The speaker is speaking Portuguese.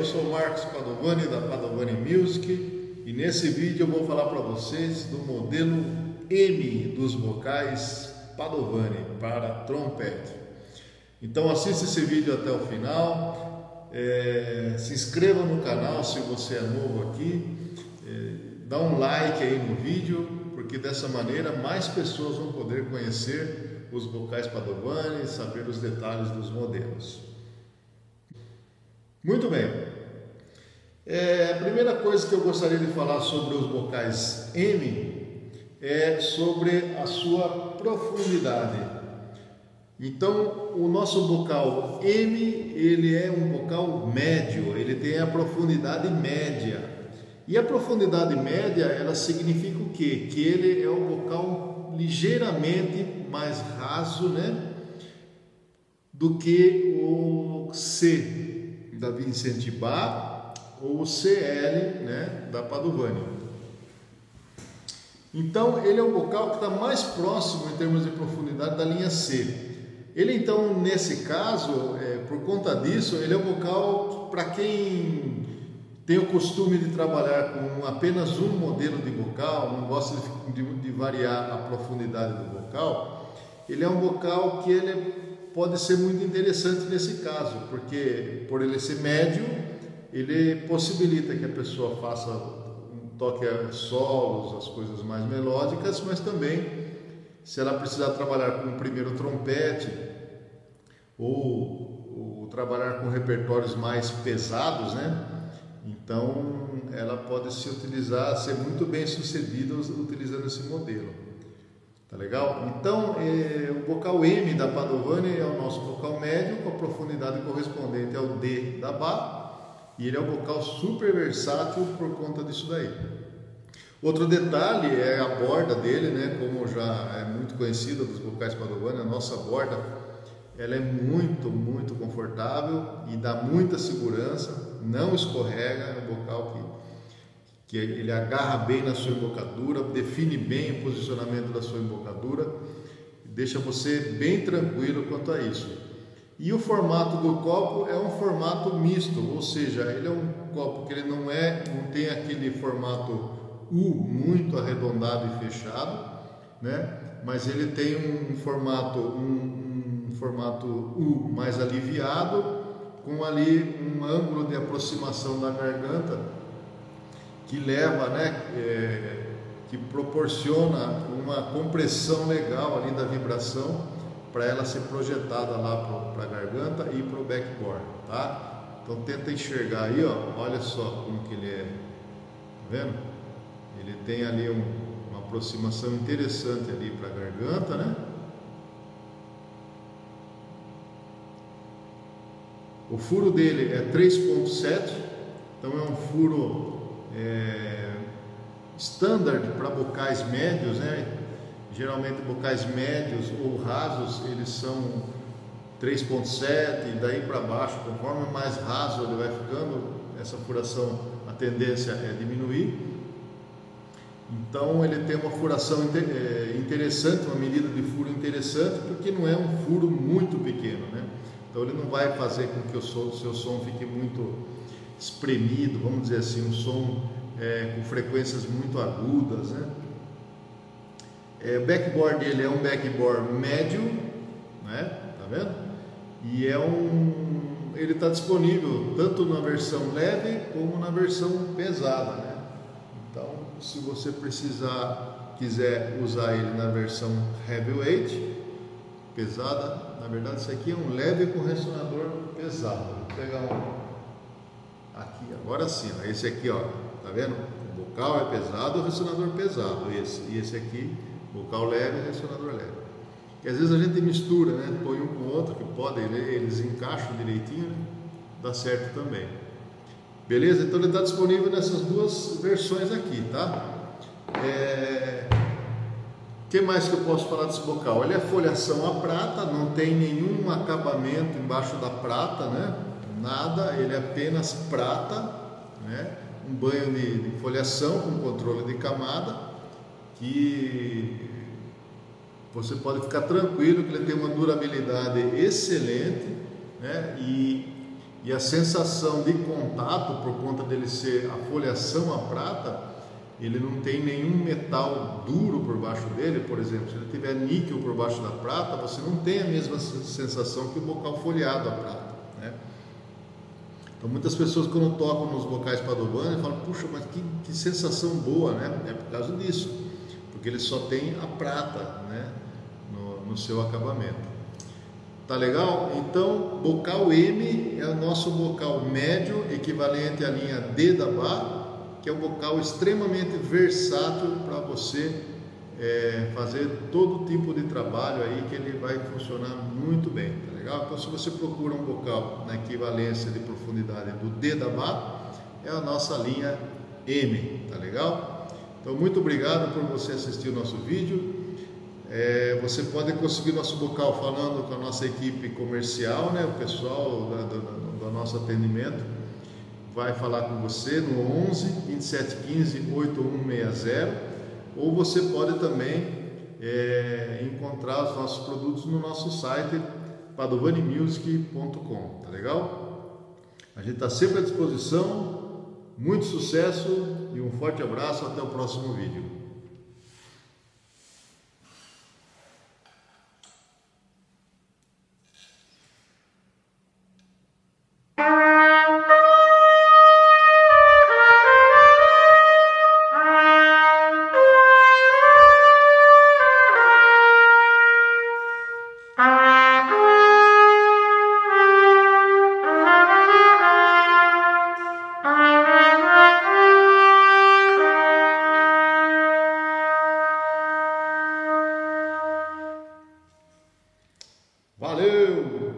eu sou o Marcos Padovani da Padovani Music e nesse vídeo eu vou falar para vocês do modelo M dos bocais Padovani para trompete. Então assista esse vídeo até o final, se inscreva no canal se você é novo aqui, dá um like aí no vídeo, porque dessa maneira mais pessoas vão poder conhecer os bocais Padovani e saber os detalhes dos modelos. Muito bem, a primeira coisa que eu gostaria de falar sobre os bocais M é sobre a sua profundidade. Então, o nosso bocal M, ele é um bocal médio, ele tem a profundidade média. E a profundidade média, ela significa o quê? Que ele é um bocal ligeiramente mais raso, né, do que o C da Vicente Bach ou o CL, né, da Padovani. Então ele é o bocal que está mais próximo em termos de profundidade da linha C. Ele então, nesse caso, por conta disso, ele é um bocal para quem tem o costume de trabalhar com apenas um modelo de bocal, não gosta de variar a profundidade do bocal. Ele é um bocal que ele pode ser muito interessante nesse caso, porque por ele ser médio, ele possibilita que a pessoa faça toque solos, as coisas mais melódicas, mas também se ela precisar trabalhar com o primeiro trompete ou trabalhar com repertórios mais pesados, né? Então ela pode se utilizar, ser muito bem sucedida utilizando esse modelo. Tá legal? Então, o bocal M da Padovani é o nosso bocal médio, com a profundidade correspondente ao D da Bach, e ele é um bocal super versátil por conta disso daí. Outro detalhe é a borda dele, né? Como já é muito conhecida dos bocais Padovani, a nossa borda, ela é muito confortável e dá muita segurança, não escorrega, é um bocal que ele agarra bem na sua embocadura, define bem o posicionamento da sua embocadura, deixa você bem tranquilo quanto a isso. E o formato do copo é um formato misto, ou seja, ele é um copo que ele não tem aquele formato U muito arredondado e fechado, né? Mas ele tem um formato U mais aliviado, com ali um ângulo de aproximação da garganta que leva, né, que proporciona uma compressão legal ali da vibração para ela ser projetada lá para a garganta e para o backboard, tá? Então tenta enxergar aí, ó, olha só como que ele é, tá vendo? Ele tem ali uma aproximação interessante ali para a garganta, né? O furo dele é 3.7, então é um furo standard para bocais médios, né? Geralmente bocais médios ou rasos eles são 3.7 e daí para baixo, conforme mais raso ele vai ficando, essa furação, a tendência é diminuir. Então ele tem uma furação interessante, uma medida de furo interessante, porque não é um furo muito pequeno, né? Então ele não vai fazer com que o seu som fique muito espremido, vamos dizer assim, um som com frequências muito agudas, né? O backboard dele é um backboard médio, né? Tá vendo? E ele está disponível tanto na versão leve como na versão pesada, né? Então, se você quiser usar ele na versão heavyweight, pesada, na verdade isso aqui é um leve com ressonador pesado. Vou pegar aqui, agora sim, ó. Esse aqui, ó, tá vendo? O bocal é pesado, o ressonador pesado, e esse aqui, bocal leve e ressonador leve. E às vezes a gente mistura, né? Põe um com o outro, que podem, eles encaixam direitinho, né? Dá certo também. Beleza? Então ele está disponível nessas duas versões aqui, tá? O que mais que eu posso falar desse bocal? Ele é folhação a prata, não tem nenhum acabamento embaixo da prata, né? Nada, ele é apenas prata, né? Um banho de folhação com controle de camada, que você pode ficar tranquilo que ele tem uma durabilidade excelente, né? E e a sensação de contato, por conta dele ser a foliação a prata, ele não tem nenhum metal duro por baixo dele. Por exemplo, se ele tiver níquel por baixo da prata, você não tem a mesma sensação que o bocal folheado a prata, né? Então muitas pessoas, quando tocam nos bocais Padovani, falam: puxa, mas que sensação boa, né? É por causa disso, porque ele só tem a prata, né, no seu acabamento. Tá legal? Então, bocal M é o nosso bocal médio, equivalente à linha D da Bach, que é um bocal extremamente versátil para você fazer todo tipo de trabalho aí, que ele vai funcionar muito bem, tá legal? Então, se você procura um bocal na equivalência de profundidade do D da Bach, é a nossa linha M, tá legal? Então, muito obrigado por você assistir o nosso vídeo. Você pode conseguir nosso bocal falando com a nossa equipe comercial, né? O pessoal do nosso atendimento vai falar com você no 11 27 15 8160, ou você pode também encontrar os nossos produtos no nosso site padovanimusic.com, tá legal? A gente está sempre à disposição. Muito sucesso e um forte abraço. Até o próximo vídeo. Valeu!